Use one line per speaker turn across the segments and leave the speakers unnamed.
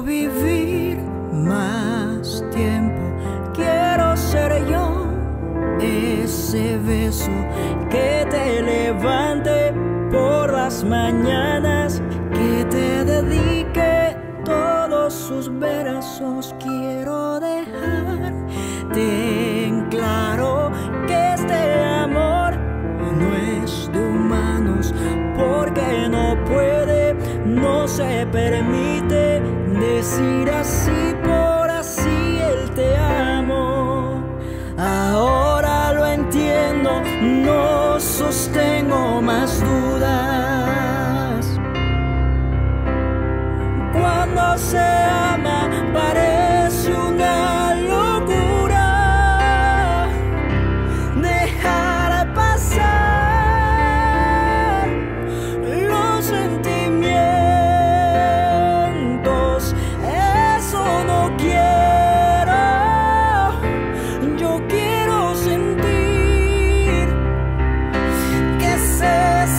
vivir más tiempo. Quiero ser yo, ese beso que te levante por las mañanas, que te dedique todos sus versos. Quiero dejarte en claro que este amor no es de humanos, porque no puede, no se permite decir así por así el te amo. Ahora lo entiendo, no sostengo más dudas. Cuando se ama parece una locura dejar pasar los sentimientos. Eso no quiero, yo quiero sentir que seas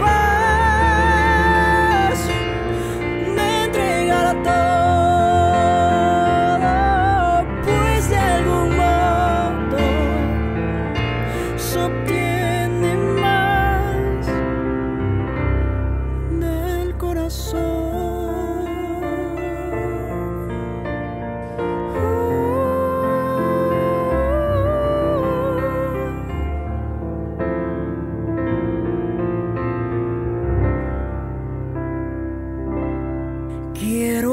capaz de entregar todo, pues de algún modo se obtiene más del corazón. Quiero